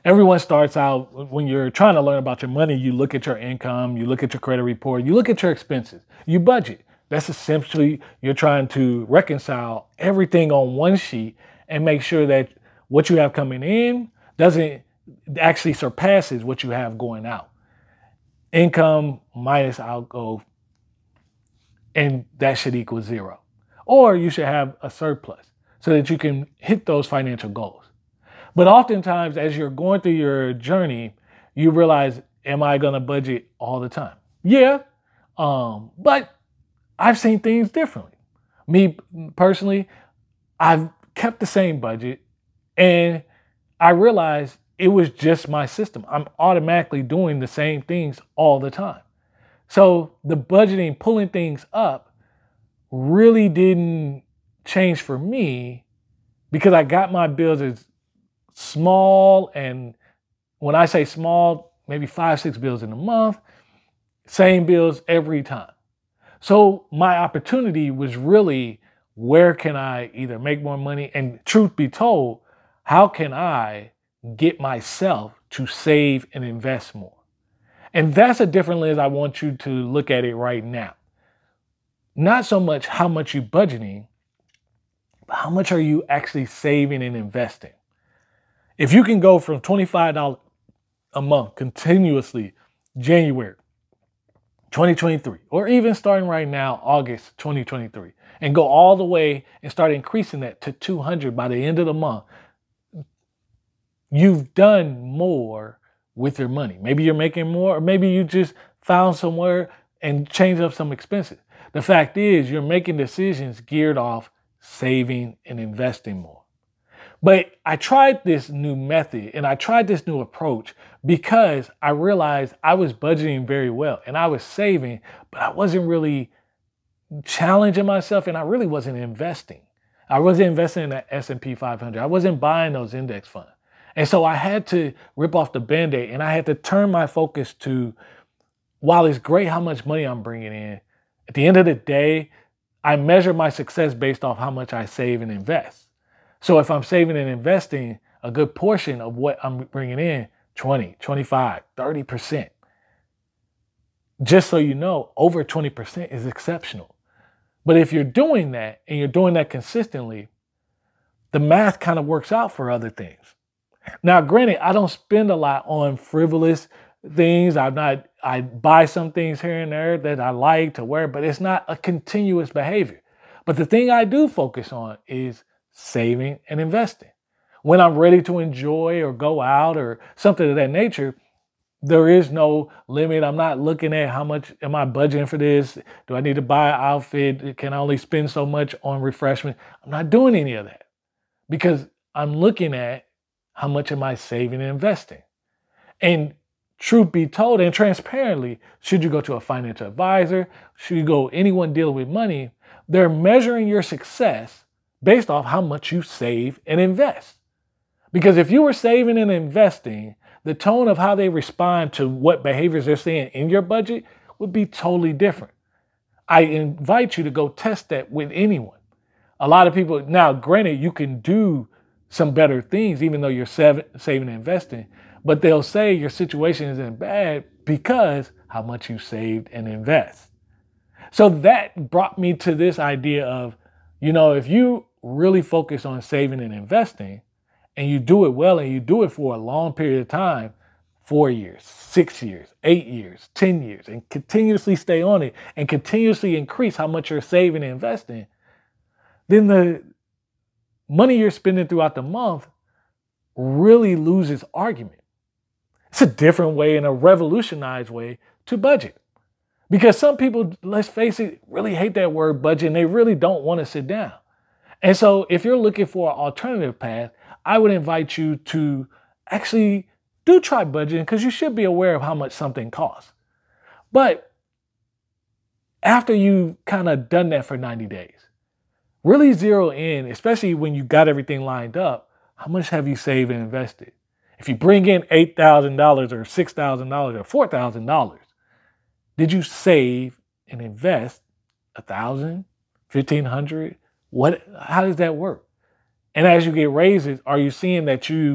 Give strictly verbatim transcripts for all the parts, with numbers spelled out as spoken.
everyone starts out when you're trying to learn about your money, you look at your income, you look at your credit report, you look at your expenses, you budget. That's essentially you're trying to reconcile everything on one sheet and make sure that what you have coming in doesn't actually surpasses what you have going out. Income minus outgo, and that should equal zero. Or you should have a surplus so that you can hit those financial goals. But oftentimes, as you're going through your journey, you realize, am I going to budget all the time? Yeah, um, but I've seen things differently. Me personally, I've kept the same budget, and I realized it was just my system. I'm automatically doing the same things all the time. So the budgeting, pulling things up, really didn't change for me because I got my bills as small, and when I say small, maybe five, six bills in a month, same bills every time. So my opportunity was really, where can I either make more money? And truth be told, how can I get myself to save and invest more? And that's a different lens I want you to look at it right now. Not so much how much you budgeting, but how much are you actually saving and investing? If you can go from twenty-five dollars a month continuously, January twenty twenty-three, or even starting right now, August twenty twenty-three, and go all the way and start increasing that to two hundred by the end of the month, you've done more with your money. Maybe you're making more, or maybe you just found somewhere and changed up some expenses. The fact is, you're making decisions geared off saving and investing more. But I tried this new method and I tried this new approach because I realized I was budgeting very well and I was saving, but I wasn't really challenging myself and I really wasn't investing. I wasn't investing in that S and P five hundred. I wasn't buying those index funds. And so I had to rip off the Band-Aid and I had to turn my focus to, while it's great how much money I'm bringing in, at the end of the day, I measure my success based off how much I save and invest. So if I'm saving and investing a good portion of what I'm bringing in, twenty, twenty-five, thirty percent, just so you know, over twenty percent is exceptional. But if you're doing that and you're doing that consistently, the math kind of works out for other things. Now, granted, I don't spend a lot on frivolous things. I'm not, I buy some things here and there that I like to wear, but it's not a continuous behavior. But the thing I do focus on is saving and investing. When I'm ready to enjoy or go out or something of that nature, there is no limit. I'm not looking at how much am I budgeting for this? Do I need to buy an outfit? Can I only spend so much on refreshment? I'm not doing any of that because I'm looking at how much am I saving and investing. And truth be told, and transparently, should you go to a financial advisor, should you go anyone dealing with money, they're measuring your success based off how much you save and invest. Because if you were saving and investing, the tone of how they respond to what behaviors they're seeing in your budget would be totally different. I invite you to go test that with anyone. A lot of people, now granted, you can do some better things even though you're saving and investing, but they'll say your situation isn't bad because how much you saved and invest. So that brought me to this idea of, you know, if you really focus on saving and investing and you do it well and you do it for a long period of time, four years, six years, eight years, ten years, and continuously stay on it and continuously increase how much you're saving and investing, then the money you're spending throughout the month really loses argument. It's a different way and a revolutionized way to budget. Because some people, let's face it, really hate that word budget and they really don't want to sit down. And so if you're looking for an alternative path, I would invite you to actually do try budgeting because you should be aware of how much something costs. But after you kind of done that for ninety days, really zero in, especially when you got everything lined up, how much have you saved and invested? If you bring in eight thousand dollars or six thousand dollars or four thousand dollars, did you save and invest one thousand dollars, fifteen hundred dollars? What, how does that work? And as you get raises, are you seeing that you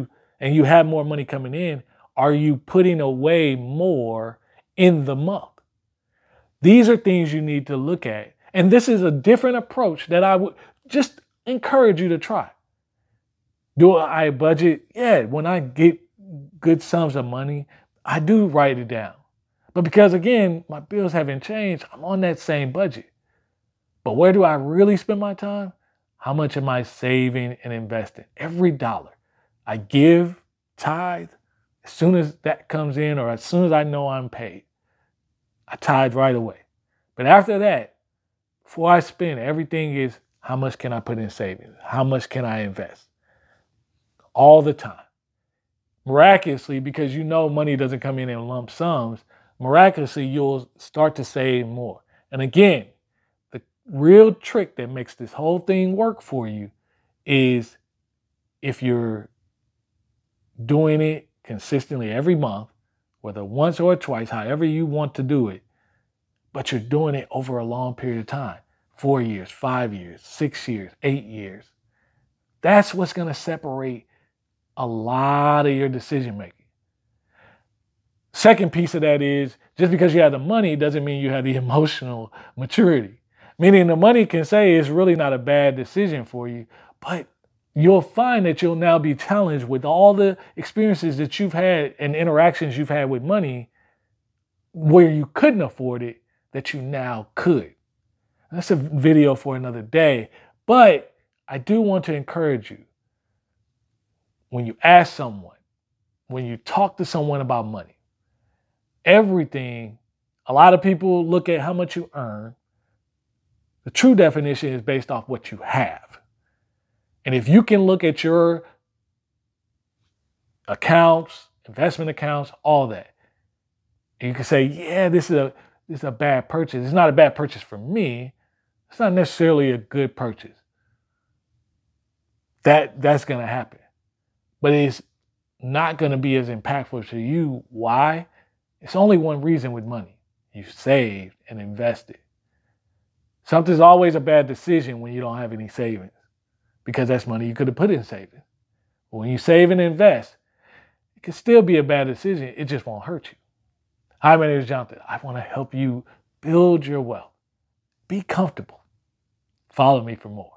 and you have more money coming in, are you putting away more in the month? These are things you need to look at. And this is a different approach that I would just encourage you to try. Do I budget? Yeah, when I get good sums of money, I do write it down. But because, again, my bills haven't changed, I'm on that same budget. But where do I really spend my time? How much am I saving and investing? Every dollar I give, tithe, as soon as that comes in or as soon as I know I'm paid, I tithe right away. But after that, before I spend, everything is how much can I put in savings? How much can I invest? All the time. Miraculously, because you know money doesn't come in in lump sums, miraculously you'll start to save more. And again, the real trick that makes this whole thing work for you is if you're doing it consistently every month, whether once or twice, however you want to do it, but you're doing it over a long period of time, four years, five years, six years, eight years. That's what's going to separate a lot of your decision making. Second piece of that is just because you have the money doesn't mean you have the emotional maturity. Meaning the money can say it's really not a bad decision for you, but you'll find that you'll now be challenged with all the experiences that you've had and interactions you've had with money where you couldn't afford it that you now could. That's a video for another day, but I do want to encourage you. When you ask someone, when you talk to someone about money, everything, a lot of people look at how much you earn. The true definition is based off what you have. And if you can look at your accounts, investment accounts, all that, and you can say, yeah, this is a this is a bad purchase. It's not a bad purchase for me. It's not necessarily a good purchase. That that's gonna happen. But it's not gonna be as impactful to you. Why? It's only one reason with money. You saved and invested. Something's always a bad decision when you don't have any savings, because that's money you could have put in savings. But when you save and invest, it can still be a bad decision. It just won't hurt you. Hi, my name is Jonathan. I want to help you build your wealth. Be comfortable. Follow me for more.